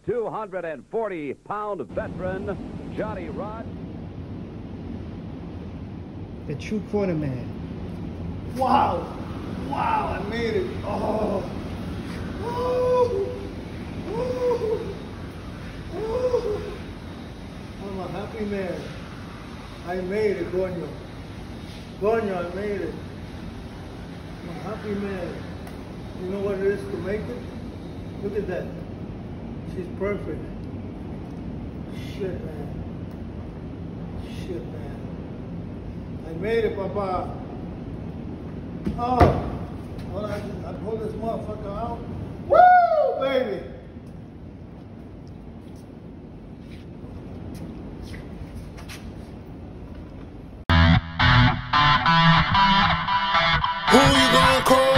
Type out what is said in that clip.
240-pound veteran, Johnny Rodz. The true quarter man. Wow! Wow, I made it. Oh! Oh! Oh! Oh! I'm a happy man. I made it, Goño. Goño, I made it. I'm a happy man. You know what it is to make it? Look at that. She's perfect. Shit, man. Shit, man. I made it, Papa. Oh, hold on, I pulled this motherfucker out. Woo, baby. Who you gonna call?